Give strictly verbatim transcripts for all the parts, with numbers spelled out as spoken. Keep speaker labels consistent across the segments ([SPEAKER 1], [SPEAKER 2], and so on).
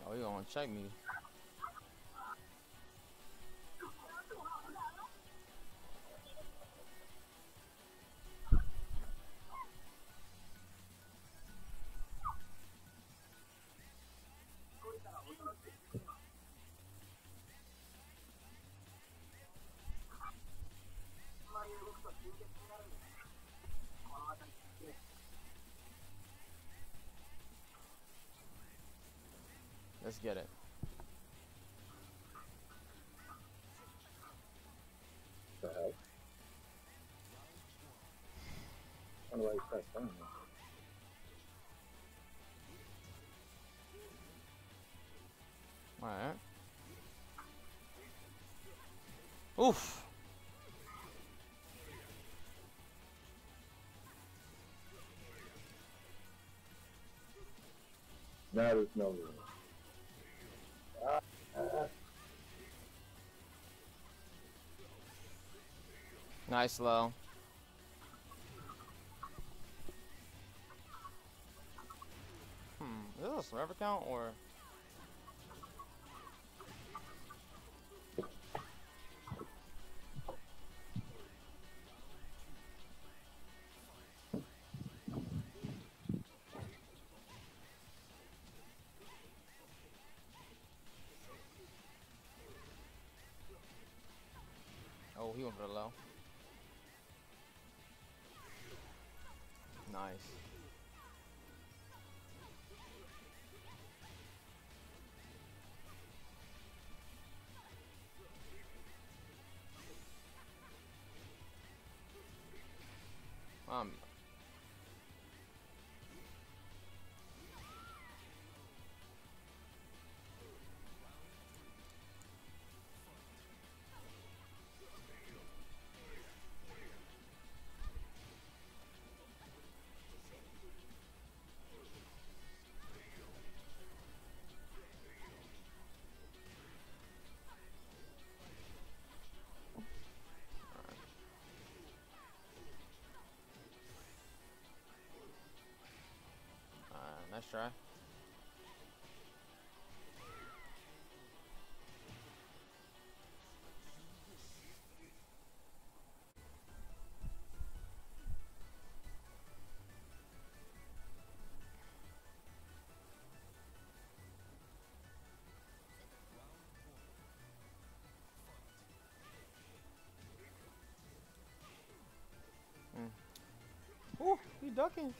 [SPEAKER 1] Oh, you gonna check me? Let's get it.
[SPEAKER 2] The hell? I don't know why you pressed down.
[SPEAKER 1] Alright. Oof.
[SPEAKER 2] Now there's no room. Ah, ah.
[SPEAKER 1] Nice low. Hmm. Is this a forever count or? Oh, he went for the low. Nice. Um. Alright, nice try. Mm. Ooh, he ducking.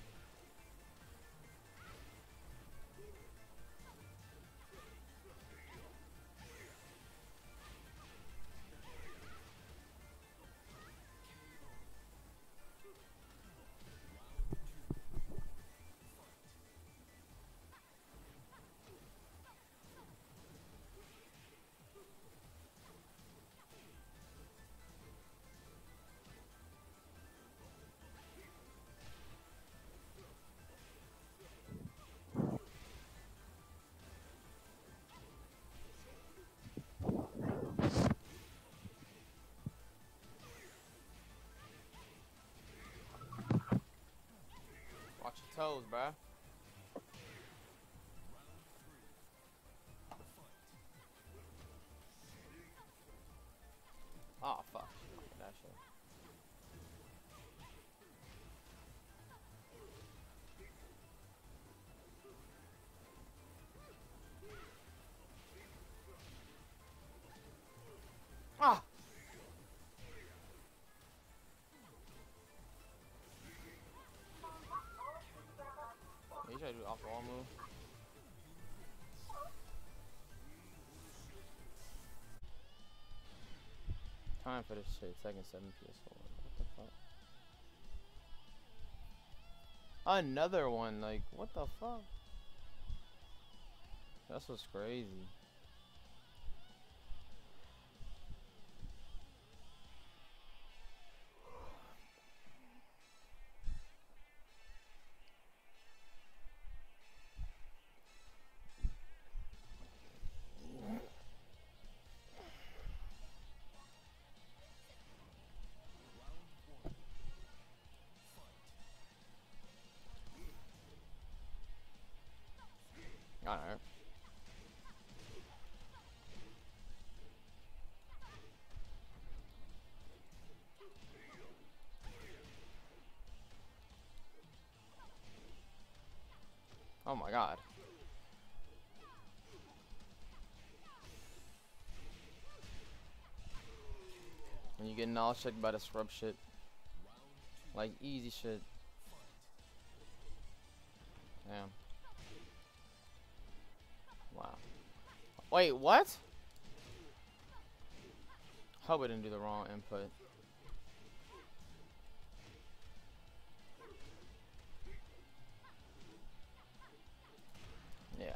[SPEAKER 1] Watch your toes, bruh. Oh, fuck. That shit. Ah! Yeah, you try to do off the wall move. Time for this shit. Second seven P S four. What the fuck? Another one. Like, what the fuck? That's what's crazy. Alright. Oh my god. And you get all checked by the scrub shit. Like easy shit. Damn. Wow. Wait, what? Hope I didn't do the wrong input. Yeah.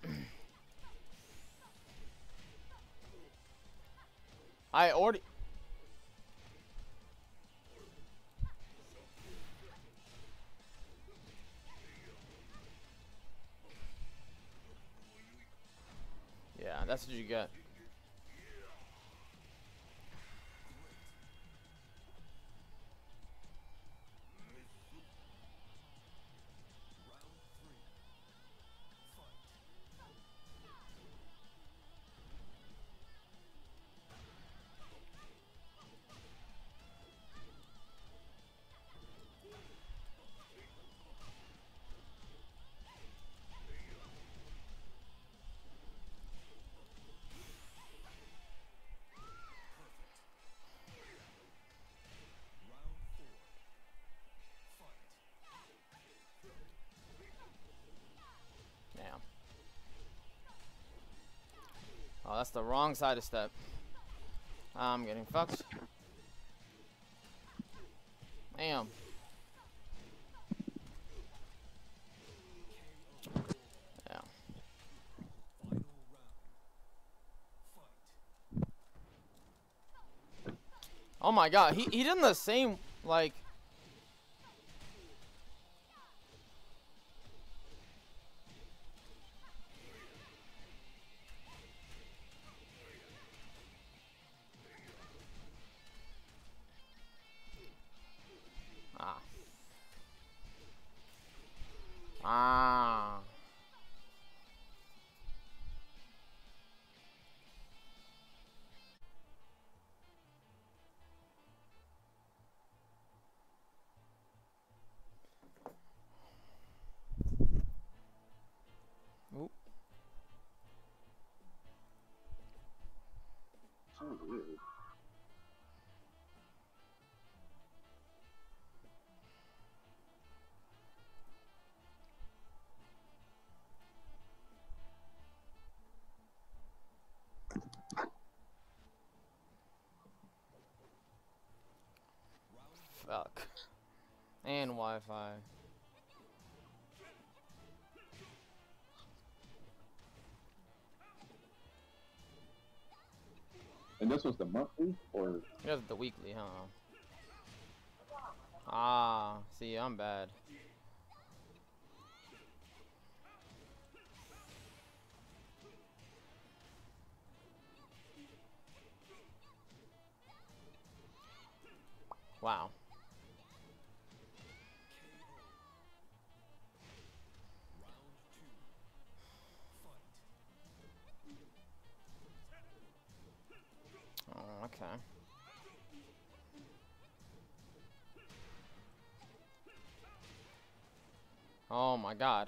[SPEAKER 1] I already. Yeah, that's what you get. Damn. Oh, that's the wrong side of step. I'm getting fucked. Damn. Yeah. Oh my god, he he did the same like. Ah. Ah. Oop.
[SPEAKER 2] So weird.
[SPEAKER 1] Fuck. And Wi-Fi.
[SPEAKER 2] And this was the monthly, or?
[SPEAKER 1] You have the weekly, huh? Ah, see, I'm bad. Wow. Oh, okay. Oh my god.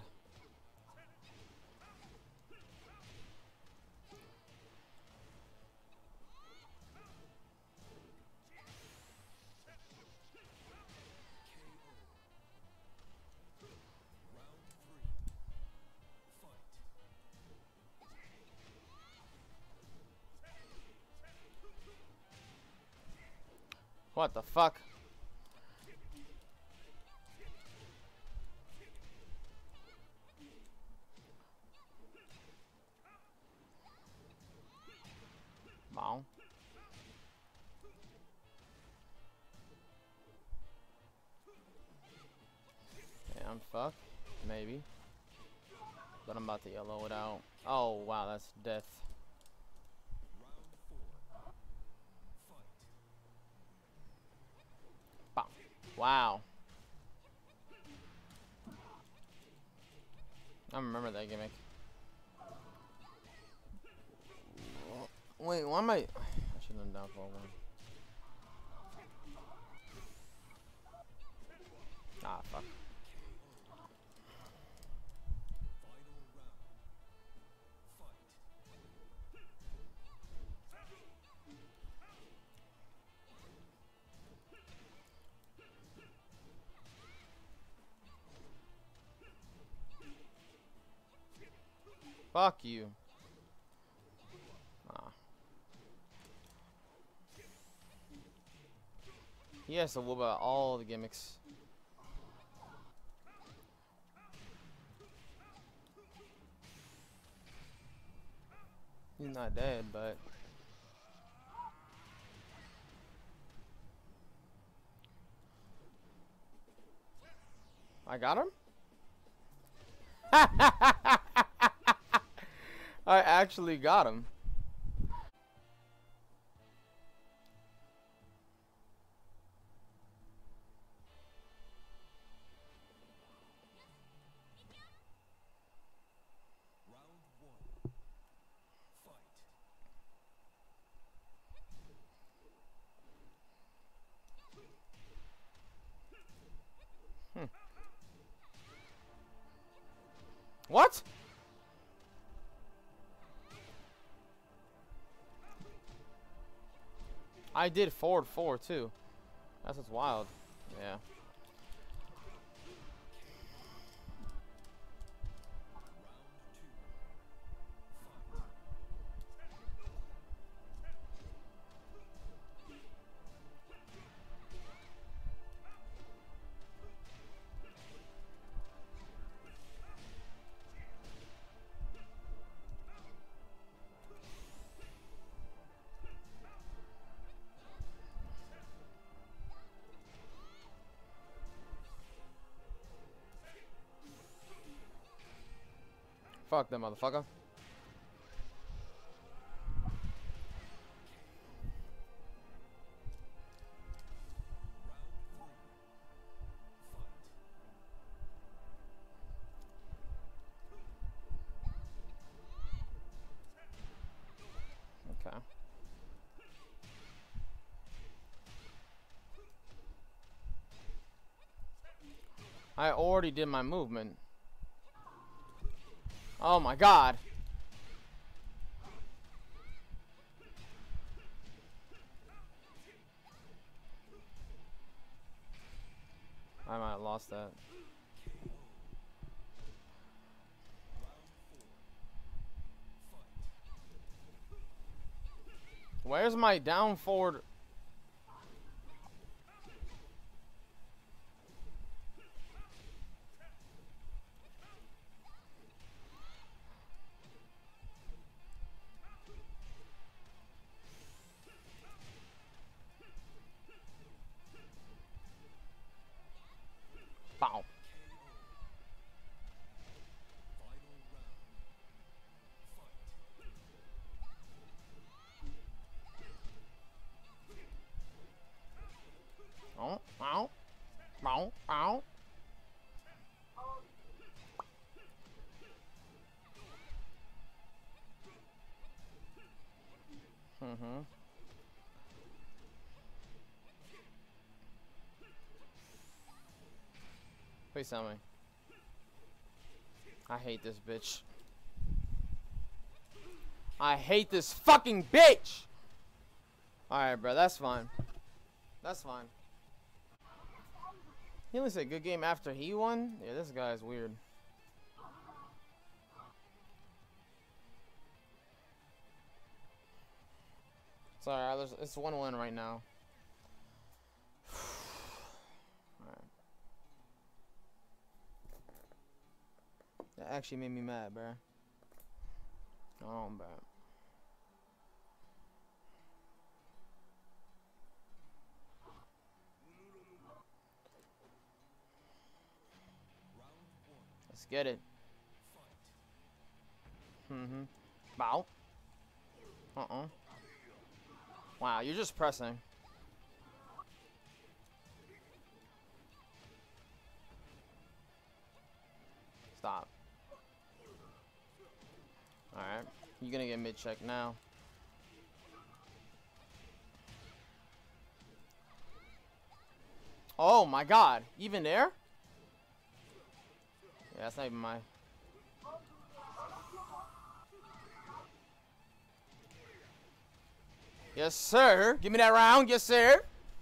[SPEAKER 1] What the fuck? Wow. Yeah, I'm fucked. Maybe. But I'm about to yellow it out. Oh, wow, that's death. Bam. Wow. I remember that gimmick. Wait, why am I... I shouldn't have done for one. Ah, fuck. Fuck you. Nah. He has to whoop out all the gimmicks. He's not dead, but I got him? I actually got him. Hmm. What? I did forward four too. That's what's wild. Yeah. Fuck that motherfucker. Okay. I already did my movement. Oh my god. I might have lost that. Where's my down forward? Bow. Oh, ow, ow, ow. Mm-hmm. Please tell me. I hate this bitch. I hate this fucking bitch! Alright, bro, that's fine. That's fine. He only said good game after he won? Yeah, this guy's weird. Sorry, it's one one right now. Alright. That actually made me mad, bro. Oh, bro. Let's get it. Mm-hmm. Bow. Uh-uh. Wow, you're just pressing. Stop. Alright. You're gonna get mid-check now. Oh my god. Even there? Yeah, that's not even my... Yes, sir. Give me that round. Yes, sir.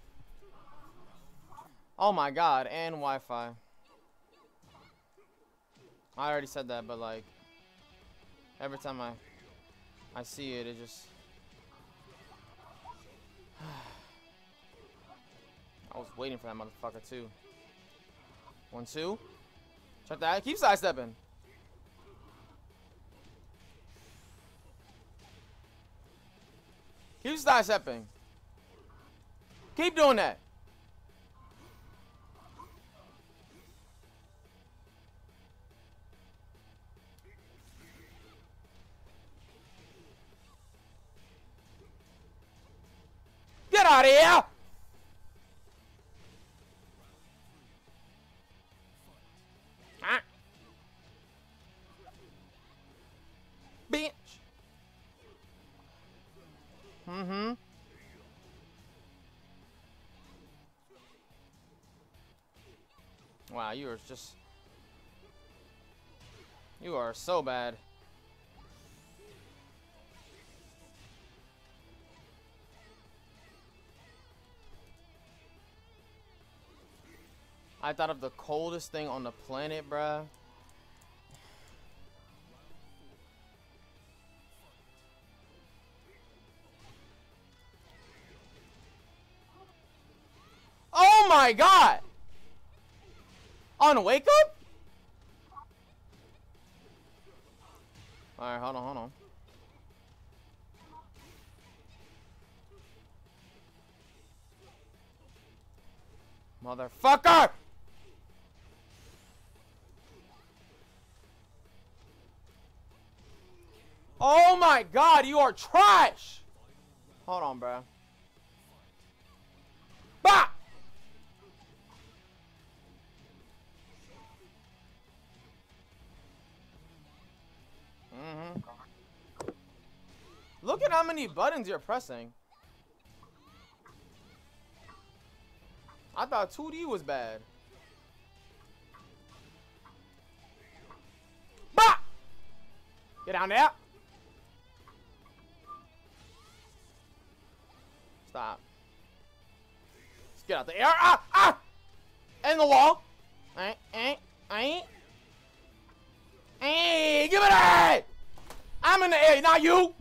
[SPEAKER 1] Oh my god. And Wi-Fi. I already said that, but like... Every time I I see it, it just I was waiting for that motherfucker too. One, two. Check that. Keep sidestepping. Keep sidestepping. Keep doing that. Get out of here! Ah. Bitch. Mm-hmm. Wow, you are just... You are so bad. I thought of the coldest thing on the planet, bruh. Oh my god! On wake up? Alright, hold on, hold on. Motherfucker! Oh my god, you are trash! Hold on, bro. Bah! Mm-hmm. Look at how many buttons you're pressing. I thought two D was bad. Bah! Get down there. Stop. Let's get out the air. Ah! Ah! And the wall. Ain't, ain't, ain't. Hey, give it that! I'm in the air, not you!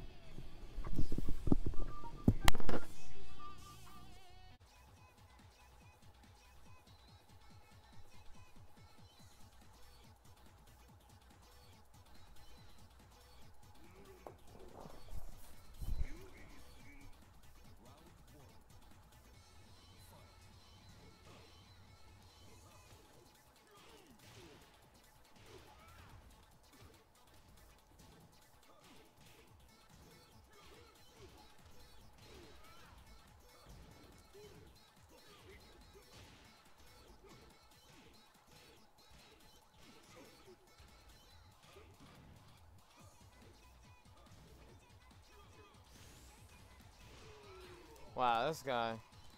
[SPEAKER 1] Wow, this guy.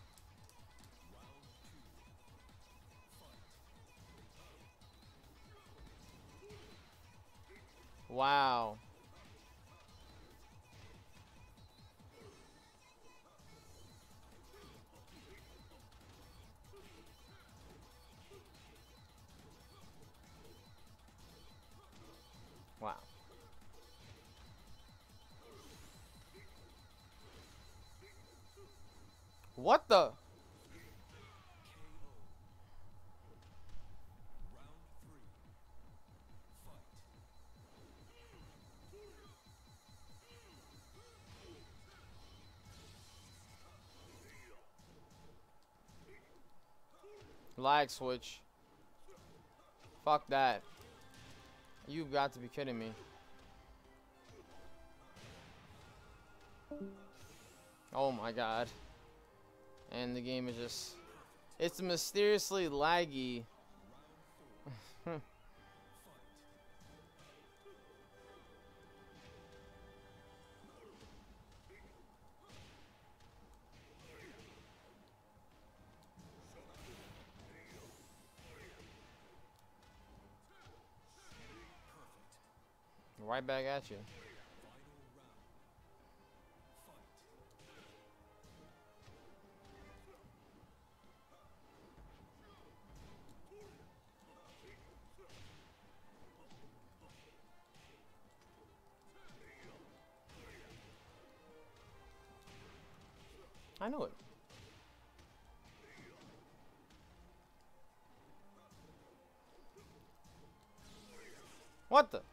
[SPEAKER 1] Wow. Wow. What the? Lag switch. Fuck that. You've got to be kidding me. Oh my god. And the game is just... It's mysteriously laggy. Right back at you. I know it. What the?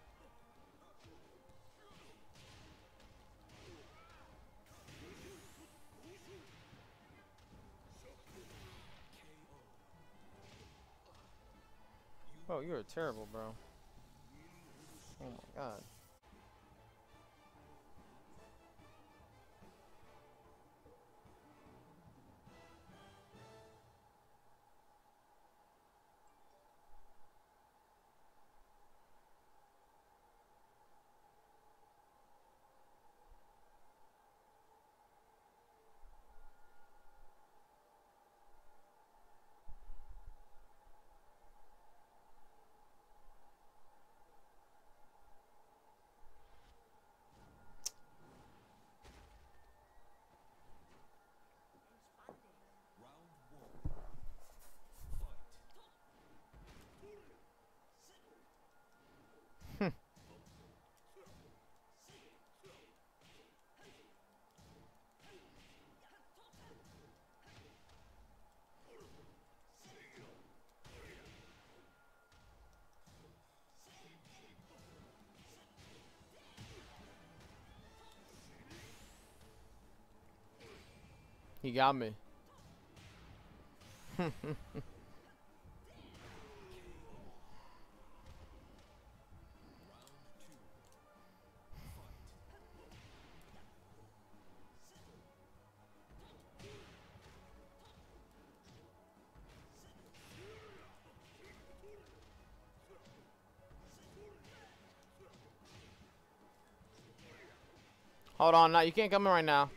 [SPEAKER 1] Bro, you're terrible, bro. Oh my god. He got me. Hold on, now you can't come in right now.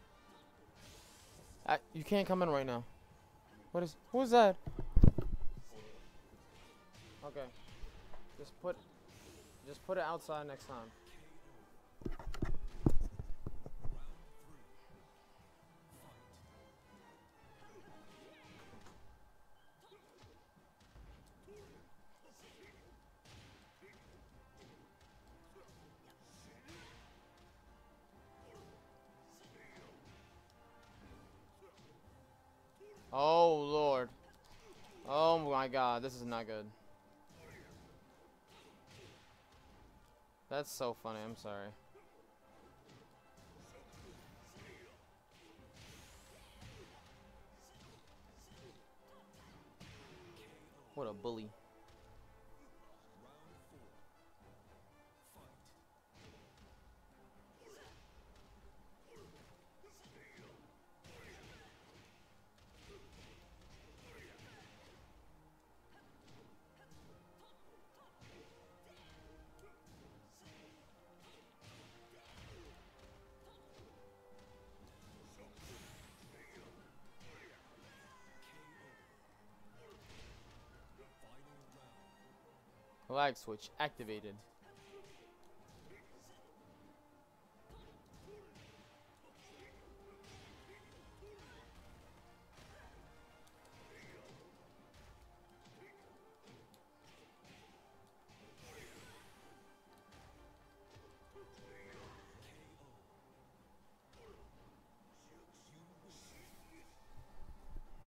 [SPEAKER 1] Uh, you can't come in right now. What is? Who's that? Okay, just put, just put it outside next time. Oh Lord. Oh my God, this is not good. That's so funny. I'm sorry. What a bully. Lag switch activated.